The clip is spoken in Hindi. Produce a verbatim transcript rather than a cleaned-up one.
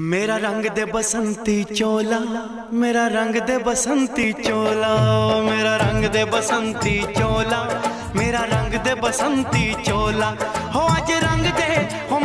मेरा रंग दे बसंती चोला, मेरा रंग दे बसंती चोला, मेरा रंग दे बसंती चोला, मेरा रंग दे बसंती चोला। हो अज रंग दे हो